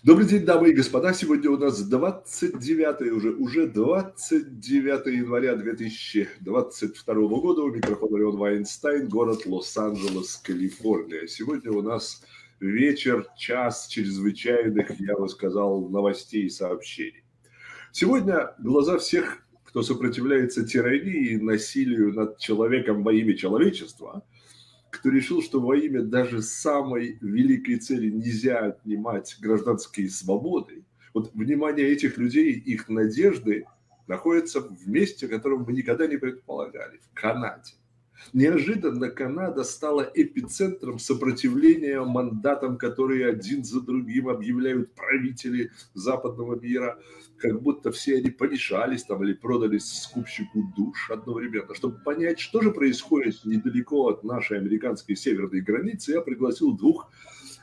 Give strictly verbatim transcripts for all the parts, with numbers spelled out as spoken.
Добрый день, дамы и господа. Сегодня у нас двадцать девятое уже, уже двадцать девятое января две тысячи двадцать второго года. У микрофона Леон Вайнстайн, город Лос-Анджелес, Калифорния. Сегодня у нас вечер, час чрезвычайных, я бы сказал, новостей и сообщений. Сегодня глаза всех, кто сопротивляется тирании и насилию над человеком во имя человечества, кто решил, что во имя даже самой великой цели нельзя отнимать гражданские свободы, вот внимание этих людей, их надежды находятся в месте, которое мы никогда не предполагали, в Канаде. Неожиданно Канада стала эпицентром сопротивления мандатам, которые один за другим объявляют правители западного мира, как будто все они помешались там или продались скупщику душ одновременно. Чтобы понять, что же происходит недалеко от нашей американской северной границы, я пригласил двух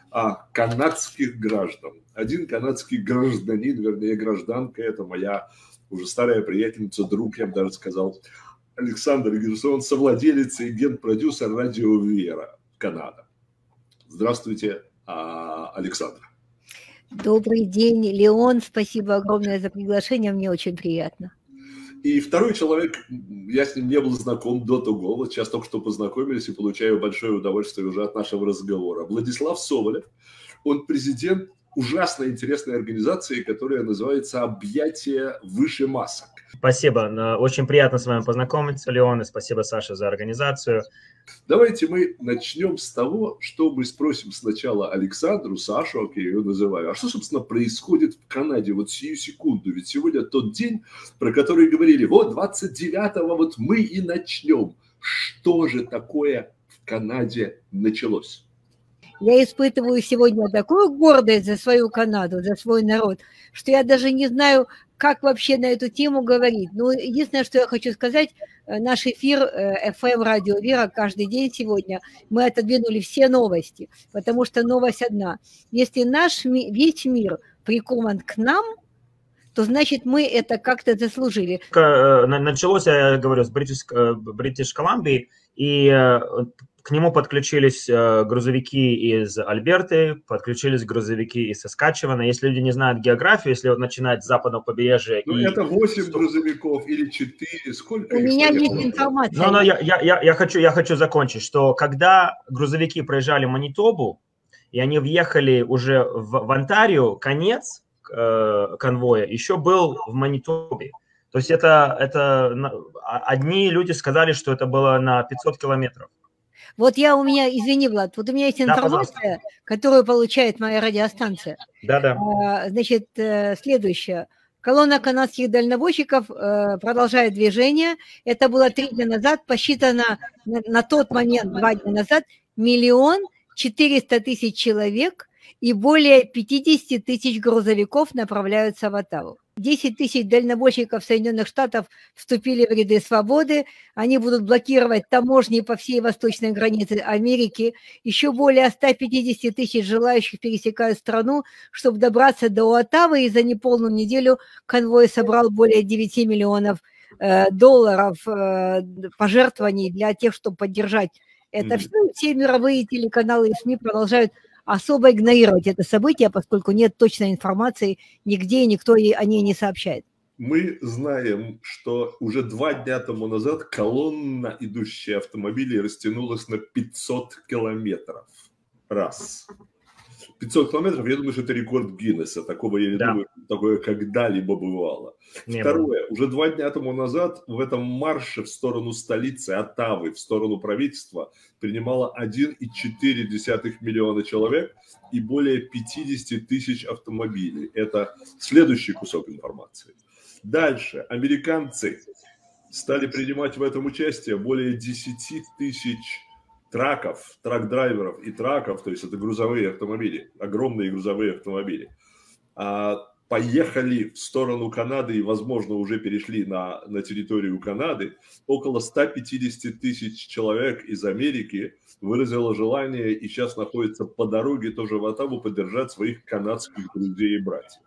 а, канадских граждан. Один канадский гражданин, вернее гражданка, это моя уже старая приятельница, друг, я бы даже сказал, Александр Герсон, совладелец и генпродюсер радио Вера, Канада. Здравствуйте, Александр. Добрый день, Леон. Спасибо огромное за приглашение, мне очень приятно. И второй человек, я с ним не был знаком до того, вот сейчас только что познакомились и получаю большое удовольствие уже от нашего разговора. Владислав Соболев, он президент ужасно интересной организации, которая называется «Объятия выше масок». Спасибо. Очень приятно с вами познакомиться, Леон, и спасибо, Саша, за организацию. Давайте мы начнем с того, что мы спросим сначала Александру, Сашу, как я ее называю, а что, собственно, происходит в Канаде вот сию секунду? Ведь сегодня тот день, про который говорили, вот двадцать девятого вот мы и начнем. Что же такое в Канаде началось? Я испытываю сегодня такую гордость за свою Канаду, за свой народ, что я даже не знаю, как вообще на эту тему говорить. Но единственное, что я хочу сказать, наш эфир эф эм Радио Вера каждый день сегодня, мы отодвинули все новости, потому что новость одна. Если наш весь мир прикован к нам, то значит мы это как-то заслужили. Началось, я говорю, с Бритиш Колумбии, и к нему подключились грузовики из Альберты, подключились грузовики из Саскачевана. Если люди не знают географию, если вот начинать с западного побережья... Ну, и... это восемь грузовиков или четыре, сколько? У меня есть информация. Но, но я, я, я, хочу, я хочу закончить, что когда грузовики проезжали Манитобу, и они въехали уже в, в Онтарио, конец э, конвоя еще был в Манитобе. То есть это, это одни люди сказали, что это было на пятьсот километров. Вот я у меня, извини, Влад, вот у меня есть информация, да, которую получает моя радиостанция. Да, да. Значит, следующее. Колонна канадских дальнобойщиков продолжает движение. Это было три дня назад, посчитано на, на тот момент, два дня назад, миллион четыреста тысяч человек и более пятьдесят тысяч грузовиков направляются в Оттаву. десять тысяч дальнобойщиков Соединенных Штатов вступили в ряды свободы. Они будут блокировать таможни по всей восточной границе Америки. Еще более ста пятидесяти тысяч желающих пересекают страну, чтобы добраться до Оттавы. И за неполную неделю конвой собрал более девяти миллионов э, долларов э, пожертвований для тех, чтобы поддержать это mm-hmm. все. Все мировые телеканалы и СМИ продолжают особо игнорировать это событие, поскольку нет точной информации нигде, и никто о ней не сообщает. Мы знаем, что уже два дня тому назад колонна, идущая автомобилей, растянулась на пятьсот километров. Раз. пятьсот километров, я думаю, что это рекорд Гиннесса. Такого, я не да. думаю, такое когда-либо бывало. Не Второе. Было. Уже два дня тому назад в этом марше в сторону столицы Оттавы, в сторону правительства, принимало один и четыре десятых миллиона человек и более пятьдесят тысяч автомобилей. Это следующий кусок информации. Дальше. Американцы стали принимать в этом участие более десяти тысяч траков, трак-драйверов и траков, то есть это грузовые автомобили, огромные грузовые автомобили, поехали в сторону Канады и, возможно, уже перешли на, на территорию Канады. Около ста пятидесяти тысяч человек из Америки выразило желание и сейчас находится по дороге тоже в Оттаву поддержать своих канадских друзей и братьев.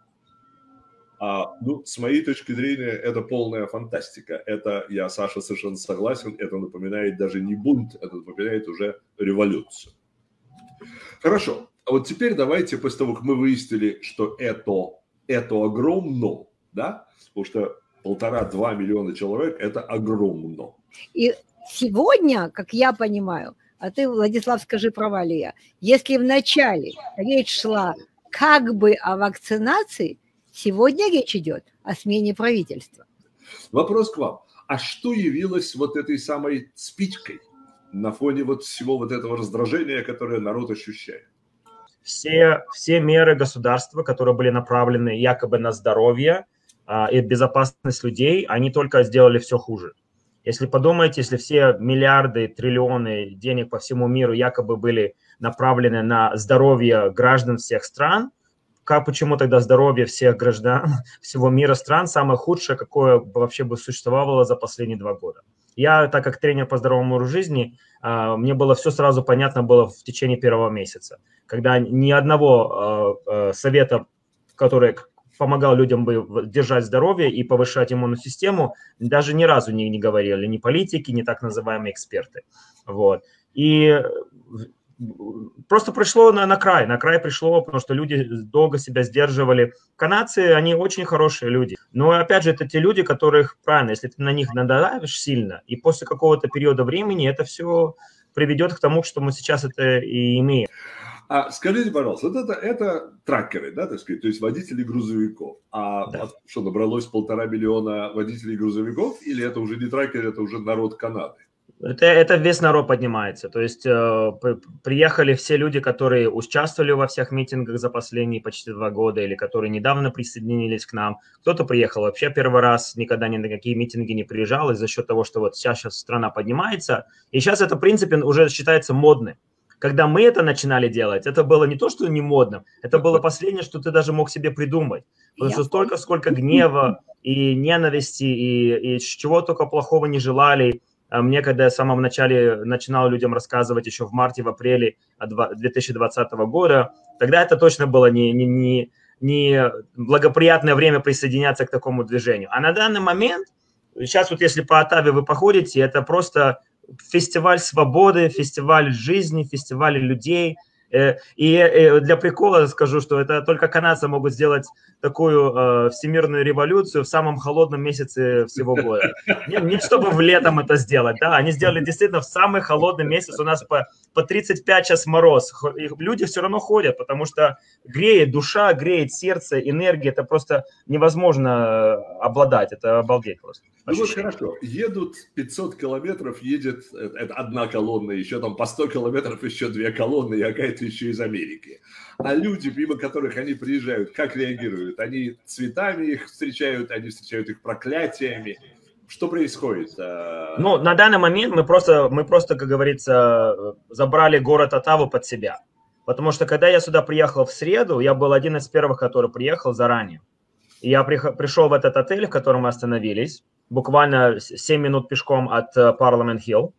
А, ну, с моей точки зрения, это полная фантастика. Это, я, Саша, совершенно согласен, это напоминает даже не бунт, это напоминает уже революцию. Хорошо. А вот теперь давайте, после того, как мы выяснили, что это, это огромно, да, потому что полтора-два миллиона человек – это огромно. И сегодня, как я понимаю, а ты, Владислав, скажи, права ли я, если вначале речь шла как бы о вакцинации, сегодня речь идет о смене правительства. Вопрос к вам. А что явилось вот этой самой спичкой на фоне вот всего вот этого раздражения, которое народ ощущает? Все, все меры государства, которые были направлены якобы на здоровье а, и безопасность людей, они только сделали все хуже. Если подумаете, если все миллиарды, триллионы денег по всему миру якобы были направлены на здоровье граждан всех стран, как, почему тогда здоровье всех граждан всего мира стран самое худшее, какое вообще бы существовало за последние два года? Я, так как тренер по здоровому образу жизни, мне было все сразу понятно было в течение первого месяца, когда ни одного совета, который помогал людям бы держать здоровье и повышать иммунную систему, даже ни разу не, не говорили ни политики, ни так называемые эксперты. Вот. И просто пришло на, на край, на край пришло, потому что люди долго себя сдерживали. Канадцы, они очень хорошие люди, но опять же, это те люди, которых, правильно, если ты на них надавишь сильно, и после какого-то периода времени это все приведет к тому, что мы сейчас это и имеем. А скажите, пожалуйста, вот это, это тракеры, да, так сказать, то есть водители грузовиков. А Да. что, набралось полтора миллиона водителей грузовиков, или это уже не тракеры, это уже народ Канады? Это, это весь народ поднимается. То есть э, приехали все люди, которые участвовали во всех митингах за последние почти два года или которые недавно присоединились к нам. Кто-то приехал вообще первый раз, никогда ни на какие митинги не приезжал, и за счет того, что вот сейчас, сейчас страна поднимается. И сейчас это, в принципе, уже считается модным. Когда мы это начинали делать, это было не то, что не модно, это было последнее, что ты даже мог себе придумать. Потому что столько, сколько гнева и ненависти, и, и чего только плохого не желали. Мне, когда я в самом начале начинал людям рассказывать еще в марте, в апреле две тысячи двадцатого года, тогда это точно было не, не, не, не благоприятное время присоединяться к такому движению. А на данный момент, сейчас вот если по Оттаве вы походите, это просто фестиваль свободы, фестиваль жизни, фестиваль людей. И для прикола скажу, что это только канадцы могут сделать такую всемирную революцию в самом холодном месяце всего года. Не, не чтобы в летом это сделать, да, они сделали действительно в самый холодный месяц, у нас по, по тридцать пять сейчас мороз. И люди все равно ходят, потому что греет душа, греет сердце, энергия, это просто невозможно обладать, это обалдеть просто. Ну вот хорошо, едут пятьсот километров, едет, это одна колонна, еще там по сто километров еще две колонны, и какая-то еще из Америки. А люди, мимо которых они приезжают, как реагируют? Они цветами их встречают, они встречают их проклятиями. Что происходит? Ну, на данный момент мы просто, мы просто, как говорится, забрали город Оттаву под себя. Потому что когда я сюда приехал в среду, я был один из первых, который приехал заранее. И я пришел в этот отель, в котором мы остановились, буквально семь минут пешком от Parliament Hill.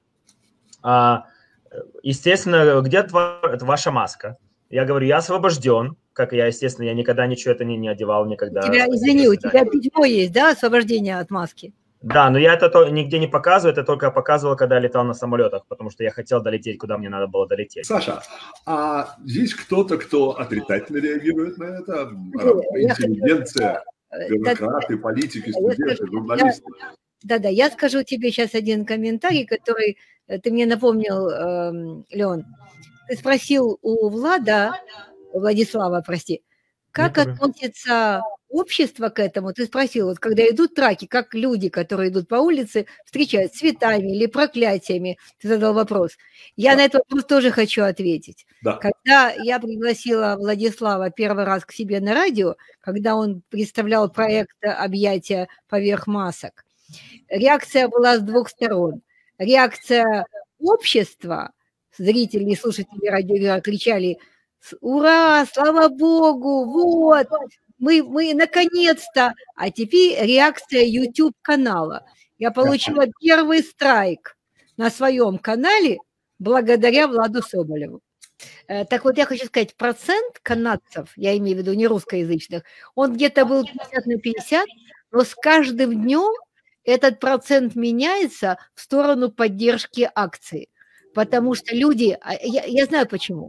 Естественно, где ваша маска? Я говорю, я освобожден, как я, естественно, я никогда ничего это не, не одевал, никогда. Тебя, извини, у тебя письмо есть, да, освобождение от маски? Да, но я это нигде не показываю, это только показывал, когда я летал на самолетах, потому что я хотел долететь, куда мне надо было долететь. Саша, а есть кто-то, кто отрицательно реагирует на это? Интеллигенция, бюрократы, политики, студенты, журналисты? Да-да, я скажу тебе сейчас один комментарий, который ты мне напомнил, э, Леон. Ты спросил у Влада, Владислава, прости, как Нет, относится общество к этому? Ты спросил, вот когда идут траки, как люди, которые идут по улице, встречают цветами или проклятиями? Ты задал вопрос. Я да. на этот вопрос тоже хочу ответить. Да. Когда я пригласила Владислава первый раз к себе на радио, когда он представлял проект «Объятия поверх масок», реакция была с двух сторон. Реакция общества, зрители и слушатели радио кричали: «Ура! Слава Богу! Вот! Мы, мы наконец-то!» А теперь реакция YouTube-канала. Я получила первый страйк на своем канале благодаря Владу Соболеву. Так вот, я хочу сказать, процент канадцев, я имею в виду не русскоязычных, он где-то был пятьдесят на пятьдесят, но с каждым днем этот процент меняется в сторону поддержки акции. Потому что люди, я, я знаю почему.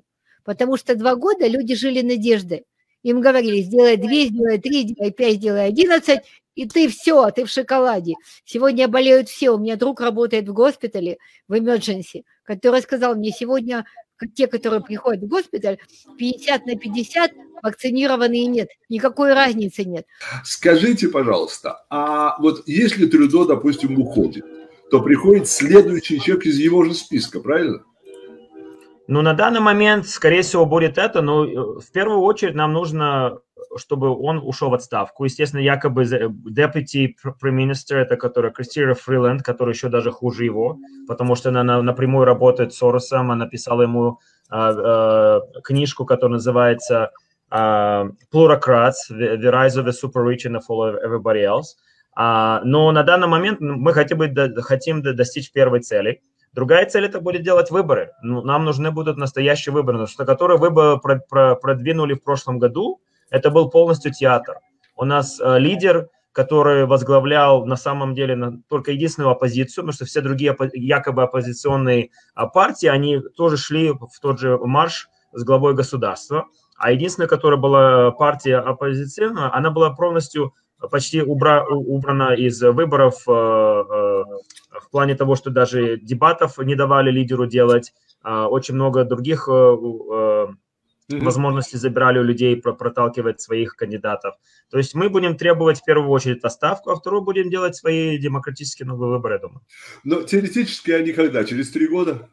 потому что два года люди жили надеждой. Им говорили, сделай две, сделай три, сделай пять, сделай одиннадцать, и ты все, ты в шоколаде. Сегодня болеют все. У меня друг работает в госпитале, в emergency, который сказал мне, сегодня те, которые приходят в госпиталь, пятьдесят на пятьдесят вакцинированные нет. Никакой разницы нет. Скажите, пожалуйста, а вот если Трюдо, допустим, уходит, то приходит следующий человек из его же списка, правильно? Ну, на данный момент, скорее всего, будет это, но в первую очередь нам нужно, чтобы он ушел в отставку. Естественно, якобы deputy prime minister, это которая Кристина Фриланд, которая еще даже хуже его, потому что она напрямую работает с Соросом, она написала ему а, а, книжку, которая называется а, Plutocrats, The Rise of the Super Rich and the Fall of Everybody Else. А, но на данный момент мы хотя бы до, хотим достичь первой цели. Другая цель – это будет делать выборы. Ну, нам нужны будут настоящие выборы, потому что которые выборы про, про, продвинули в прошлом году, это был полностью театр. У нас э, лидер, который возглавлял на самом деле на, только единственную оппозицию, потому что все другие оппо- якобы оппозиционные а, партии, они тоже шли в тот же марш с главой государства. А единственная, которая была партия оппозиционная, она была полностью почти убра, убрана из выборов э, э, в плане того, что даже дебатов не давали лидеру делать, э, очень много других э, э, возможностей забирали у людей проталкивать своих кандидатов. То есть мы будем требовать в первую очередь отставку, а вторую будем делать свои демократические новые выборы, я думаю. Но теоретически они когда? Через три года?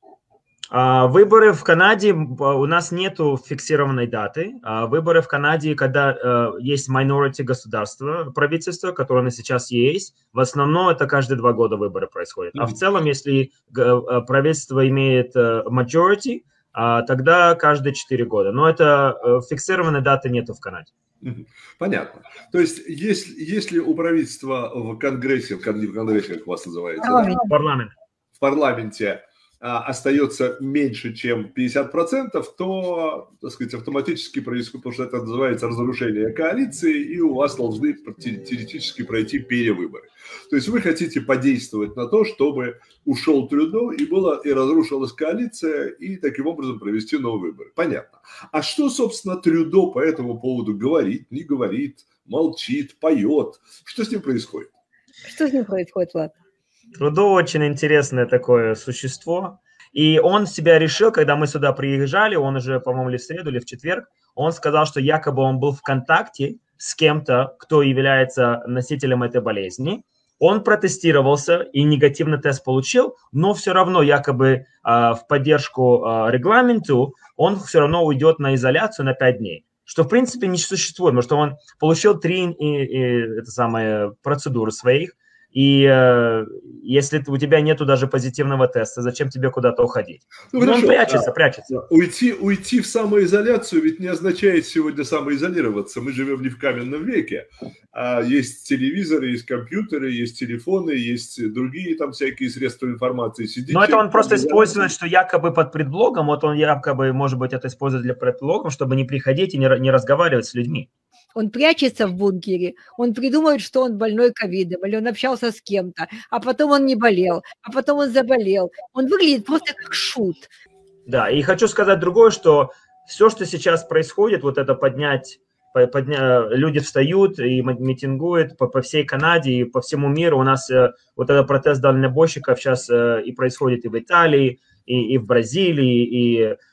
Выборы в Канаде, у нас нету фиксированной даты. Выборы в Канаде, когда есть minority государство, правительство, которое на сейчас есть, в основном это каждые два года выборы происходят. А в целом, если правительство имеет majority, тогда каждые четыре года. Но это фиксированной даты нету в Канаде. Понятно. То есть, если, если у правительства в Конгрессе, в Конгрессе, как у вас называется, да? Парламент. в парламенте остается меньше, чем пятьдесят процентов, то, так сказать, автоматически происходит, потому что это называется разрушение коалиции, и у вас должны теоретически пройти перевыборы. То есть вы хотите подействовать на то, чтобы ушел Трюдо, и, была, и разрушилась коалиция, и таким образом провести новые выборы. Понятно. А что, собственно, Трюдо по этому поводу говорит, не говорит, молчит, поет? Что с ним происходит? Что с ним происходит, Влад? Трюдо очень интересное такое существо, и он себя решил, когда мы сюда приезжали, он уже, по-моему, или в среду, или в четверг, он сказал, что якобы он был в контакте с кем-то, кто является носителем этой болезни, он протестировался и негативный тест получил, но все равно якобы э, в поддержку э, регламенту он все равно уйдет на изоляцию на пять дней. Что в принципе не существует, потому что он получил три и, и, это самое, процедуры своих, и э, если у тебя нету даже позитивного теста, зачем тебе куда-то уходить? Ну, он прячется, а, прячется. Уйти, уйти в самоизоляцию ведь не означает сегодня самоизолироваться. Мы живем не в каменном веке. А есть телевизоры, есть компьютеры, есть телефоны, есть другие там всякие средства информации. Сидите, но это он просто использует, что якобы под предлогом, вот он якобы, может быть, это использует для предлогом, чтобы не приходить и не, не разговаривать с людьми. Он прячется в бункере, он придумывает, что он больной ковидом, или он общался с кем-то, а потом он не болел, а потом он заболел. Он выглядит просто как шут. Да, и хочу сказать другое, что все, что сейчас происходит, вот это поднять, подня... люди встают и митингуют по, по всей Канаде и по всему миру. У нас вот этот протест дальнобойщиков сейчас и происходит и в Италии, и, и в Бразилии, и э,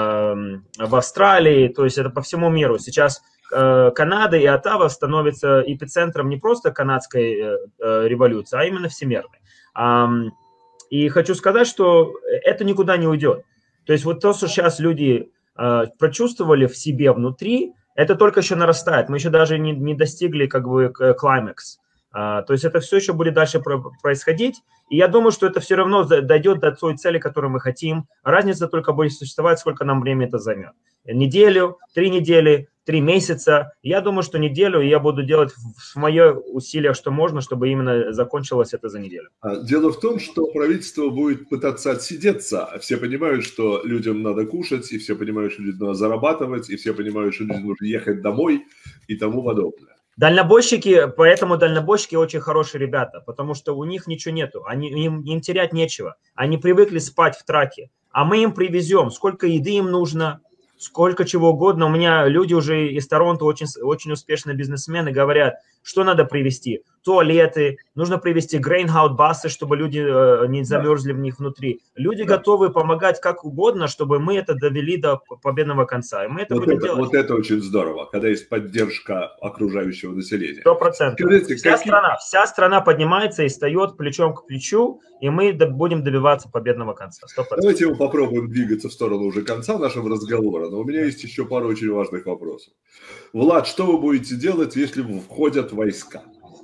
в Австралии, то есть это по всему миру. Сейчас Канада и Оттава становятся эпицентром не просто канадской революции, а именно всемирной. И хочу сказать, что это никуда не уйдет. То есть вот то, что сейчас люди прочувствовали в себе внутри, это только еще нарастает. Мы еще даже не, не достигли как бы клаймакс. То есть это все еще будет дальше происходить. И я думаю, что это все равно дойдет до той цели, которую мы хотим. Разница только будет существовать, сколько нам времени это займет. Неделю, три недели, три месяца. Я думаю, что неделю, и я буду делать в мое усилие, что можно, чтобы именно закончилось это за неделю. Дело в том, что правительство будет пытаться отсидеться. Все понимают, что людям надо кушать, и все понимают, что людям надо зарабатывать, и все понимают, что людям нужно ехать домой и тому подобное. Дальнобойщики, поэтому дальнобойщики очень хорошие ребята, потому что у них ничего нету, они, им, им терять нечего. Они привыкли спать в траке, а мы им привезем, сколько еды им нужно, сколько чего угодно. У меня люди уже из Торонто, очень, очень успешные бизнесмены, говорят, что надо привезти. Туалеты, нужно привезти грейнхаут-басы, чтобы люди э, не замерзли в них внутри. Люди да. готовы помогать как угодно, чтобы мы это довели до победного конца. И мы это вот будем это, делать. Вот это очень здорово, когда есть поддержка окружающего населения. Сто процентов. Вся, какие... страна, вся страна поднимается и встает плечом к плечу, и мы будем добиваться победного конца. сто процентов. Давайте мы попробуем двигаться в сторону уже конца нашего разговора, но у меня есть еще пару очень важных вопросов. Влад, что вы будете делать, если входят войска?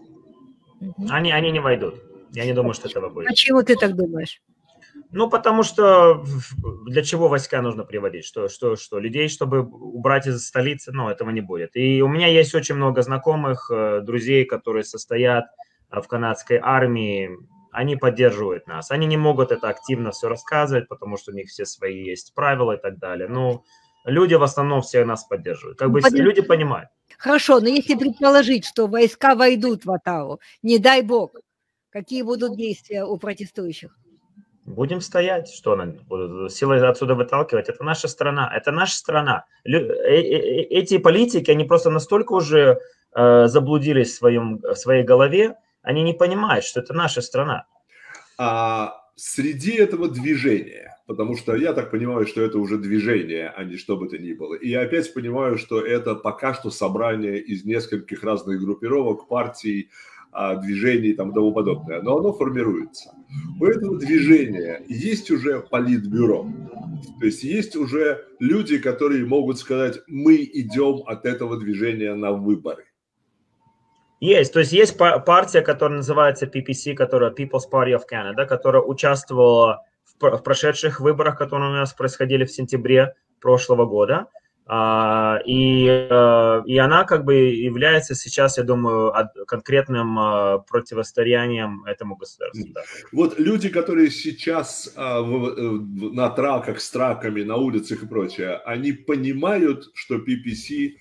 Они, они не войдут. Я не думаю, что этого будет. Почему ты так думаешь? Ну, потому что для чего войска нужно приводить? Что, что, что? Людей, чтобы убрать из столицы? Ну, этого не будет. И у меня есть очень много знакомых, друзей, которые состоят в канадской армии. Они поддерживают нас. Они не могут это активно все рассказывать, потому что у них все свои есть правила и так далее. Но люди в основном все нас поддерживают. Как бы Подожди. Люди понимают. Хорошо, но если предположить, что войска войдут в Оттаву, не дай бог, какие будут действия у протестующих? Будем стоять, что они будут силой отсюда выталкивать. Это наша страна, это наша страна. Эти политики, они просто настолько уже заблудились в, своем, в своей голове, они не понимают, что это наша страна. А среди этого движения, потому что я так понимаю, что это уже движение, а не что бы то ни было. И я опять понимаю, что это пока что собрание из нескольких разных группировок, партий, движений и тому подобное. Но оно формируется. У этого движения есть уже политбюро. То есть есть уже люди, которые могут сказать, мы идем от этого движения на выборы. Есть, то есть есть партия, которая называется пи пи си, которая People's Party of Canada, которая участвовала в прошедших выборах, которые у нас происходили в сентябре прошлого года. И, и она как бы является сейчас, я думаю, конкретным противостоянием этому государству. Да. Вот люди, которые сейчас на траках с траками, на улицах и прочее, они понимают, что пи пи си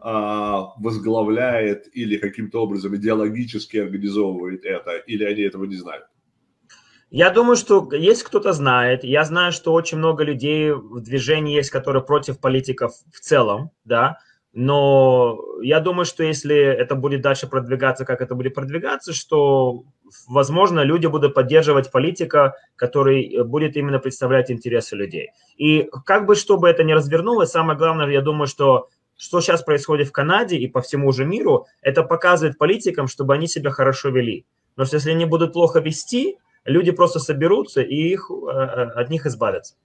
возглавляет или каким-то образом идеологически организовывает это, или они этого не знают? Я думаю, что есть кто-то знает. Я знаю, что очень много людей в движении есть, которые против политиков в целом, да. Но я думаю, что если это будет дальше продвигаться, как это будет продвигаться, что, возможно, люди будут поддерживать политика, который будет именно представлять интересы людей. И как бы, чтобы это ни развернулось, самое главное, я думаю, что что сейчас происходит в Канаде и по всему же миру, это показывает политикам, чтобы они себя хорошо вели. Потому что если они будут плохо вести, люди просто соберутся и их, от них избавятся.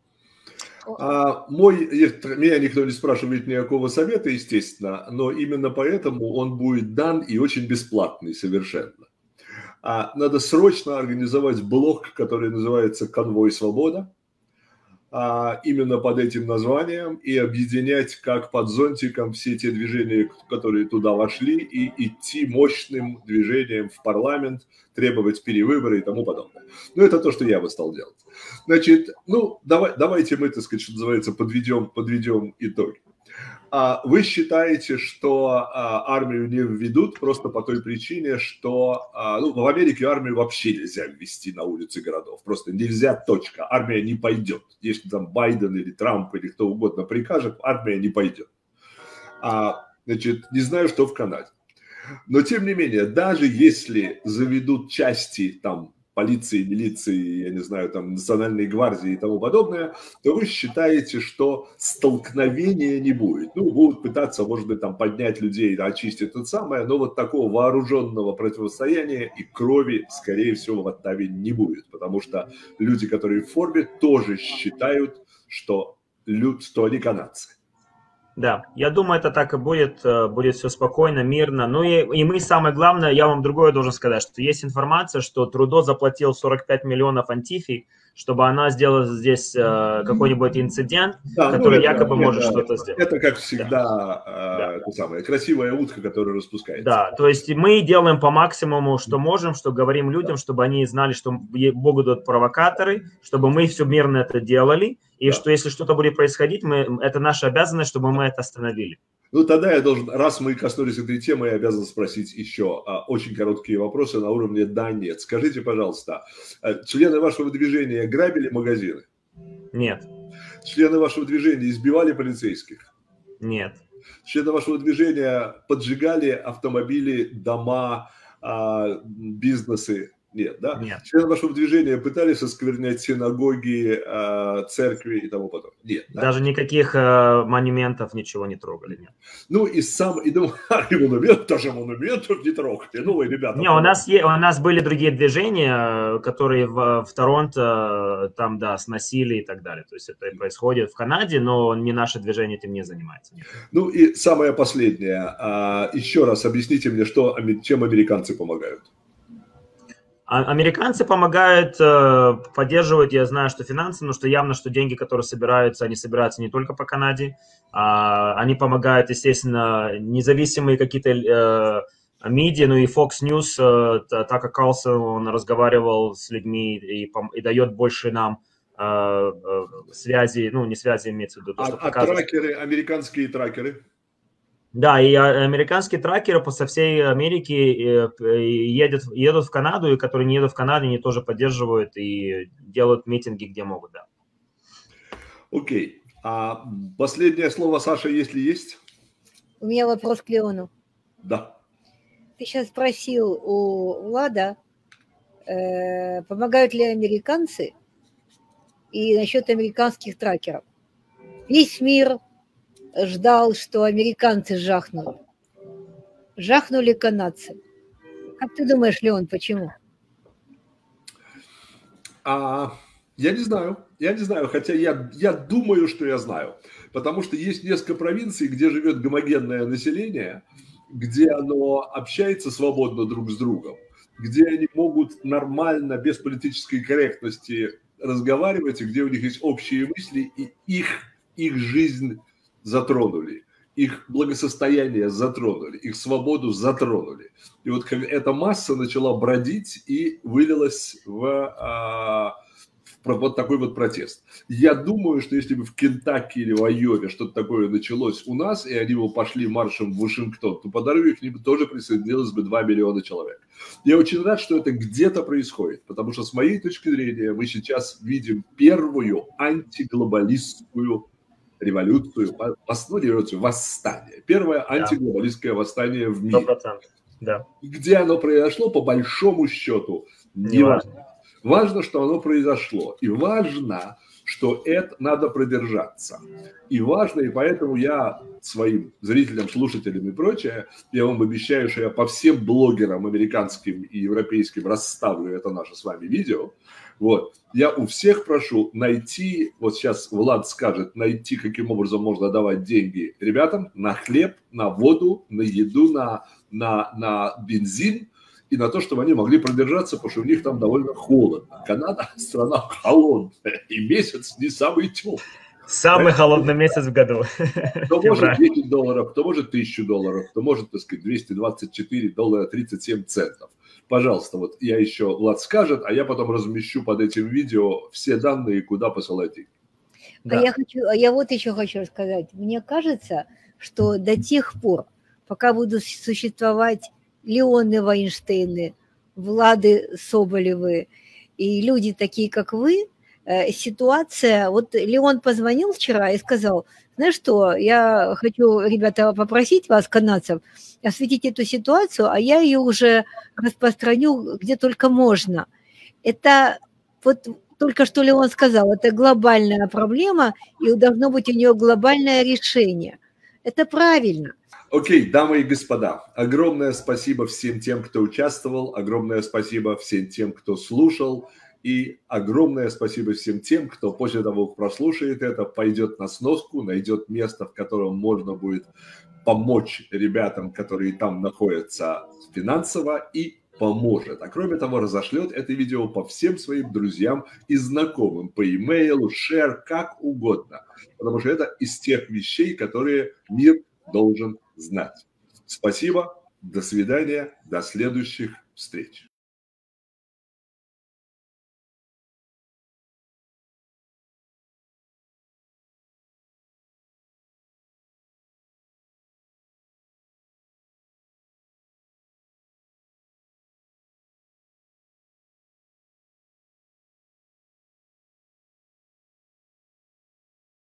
А, мой, меня никто не спрашивает никакого совета, естественно, но именно поэтому он будет дан и очень бесплатный совершенно. А, надо срочно организовать блог, который называется «Конвой Свобода», а, именно под этим названием, и объединять как под зонтиком все те движения, которые туда вошли, и идти мощным движением в парламент, требовать перевыборы и тому подобное. Но это то, что я бы стал делать. Значит, ну, давай, давайте мы, так сказать, что называется, подведем, подведем итоги. А вы считаете, что а, армию не введут просто по той причине, что а, ну, в Америке армию вообще нельзя ввести на улицы городов. Просто нельзя, точка. Армия не пойдет. Если там Байден или Трамп или кто угодно прикажет, армия не пойдет. А, значит, не знаю, что в Канаде. Но, тем не менее, даже если заведут части там полиции, милиции, я не знаю, там, национальной гвардии и тому подобное, то вы считаете, что столкновения не будет. Ну, будут пытаться, может быть, там поднять людей, очистить это самое, но вот такого вооруженного противостояния и крови, скорее всего, в Оттаве не будет, потому что люди, которые в форме, тоже считают, что, что они канадцы. Да, я думаю, это так и будет, будет все спокойно, мирно. Ну и, и мы, самое главное, я вам другое должен сказать, что есть информация, что Трудо заплатил сорок пять миллионов Антифи, чтобы она сделала здесь э, какой-нибудь инцидент, да, который ну, это, якобы это, может это, что-то сделать. Это, как всегда, да. э, да. Самое, красивая утка, которая распускается. Да, то есть мы делаем по максимуму, что можем, что говорим людям, чтобы они знали, что будут провокаторы, чтобы мы все мирно это делали, и да. что если что-то будет происходить, мы, это наша обязанность, чтобы мы это остановили. Ну, тогда я должен, раз мы коснулись этой темы, я обязан спросить еще а, очень короткие вопросы на уровне «да-нет». Скажите, пожалуйста, члены вашего движения грабили магазины? Нет. Члены вашего движения избивали полицейских? Нет. Члены вашего движения поджигали автомобили, дома, бизнесы? Нет, да? Нет. Члены вашего движения пытались осквернять синагоги, церкви и тому подобное? Нет. Да? Даже никаких э, монументов, ничего не трогали. Нет. Ну и сам, и думаю, и монумент, тоже монументов не трогайте. Ну, вы, ребята. Не, у нас, е, у нас были другие движения, которые в, в Торонто там, да, сносили и так далее. То есть это происходит в Канаде, но не наше движение этим не занимается. Ну и самое последнее. Еще раз объясните мне, что, чем американцы помогают. Американцы помогают э, поддерживать, я знаю, что финансы, но что явно, что деньги, которые собираются, они собираются не только по Канаде. А, они помогают, естественно, независимые какие-то э, медиа, ну и Fox News, э, так как Карлсон, он разговаривал с людьми и, и дает больше нам э, э, связи, ну не связи имеется в виду. То, а, что а тракеры, американские тракеры? Да, и американские тракеры по со всей Америки едут, едут в Канаду, и которые не едут в Канаду, они тоже поддерживают и делают митинги, где могут, да. Окей. А последнее слово, Саша, если есть? У меня вопрос к Леону. Да. Ты сейчас спросил у Влада, э, помогают ли американцы, и насчет американских тракеров. Весь мир ждал, что американцы жахнут. Жахнули канадцы. Как ты думаешь, Леон, почему? А, я не знаю. Я не знаю, хотя я, я думаю, что я знаю. Потому что есть несколько провинций, где живет гомогенное население, где оно общается свободно друг с другом, где они могут нормально, без политической корректности разговаривать, и где у них есть общие мысли, и их, их жизнь затронули, их благосостояние затронули, их свободу затронули. И вот эта масса начала бродить и вылилась в, в вот такой вот протест. Я думаю, что если бы в Кентаки или в Айове что-то такое началось у нас, и они бы пошли маршем в Вашингтон, то по дороге к ним тоже присоединилось бы два миллиона человек. Я очень рад, что это где-то происходит, потому что с моей точки зрения мы сейчас видим первую антиглобалистскую революцию, ну, революцию, восстание. Первое да. антиглобалистское восстание в мире. сто процентов, да. Где оно произошло, по большому счету, не важно. важно. Важно, что оно произошло. И важно, что это надо продержаться. И важно, и поэтому я своим зрителям, слушателям и прочее, я вам обещаю, что я по всем блогерам американским и европейским расставлю это наше с вами видео. Вот. Я у всех прошу найти, вот сейчас Влад скажет, найти, каким образом можно давать деньги ребятам на хлеб, на воду, на еду, на, на, на бензин и на то, чтобы они могли продержаться, потому что у них там довольно холодно. Канада – страна холодная, и месяц не самый теплый. Самый холодный месяц в году. Кто может десять долларов, кто может тысячу долларов, кто может, так сказать, двести двадцать четыре доллара тридцать семь центов. Пожалуйста, вот я еще, Влад скажет, а я потом размещу под этим видео все данные, куда посылать деньги. Да. А я хочу, а я вот еще хочу рассказать. Мне кажется, что до тех пор, пока будут существовать Леоны Вайнштейны, Влады Соболевы и люди такие, как вы, ситуация... Вот Леон позвонил вчера и сказал, знаешь что, я хочу, ребята, попросить вас, канадцев, осветить эту ситуацию, а я ее уже распространю где только можно. Это вот только что Леон сказал, это глобальная проблема, и должно быть у нее глобальное решение. Это правильно. Окей, дамы и господа, огромное спасибо всем тем, кто участвовал, огромное спасибо всем тем, кто слушал, и огромное спасибо всем тем, кто после того, как прослушает это, пойдет на сноску, найдет место, в котором можно будет помочь ребятам, которые там находятся финансово, и поможет. А кроме того, разошлет это видео по всем своим друзьям и знакомым, по имейлу, шер, как угодно. Потому что это из тех вещей, которые мир должен знать. Спасибо, до свидания, до следующих встреч.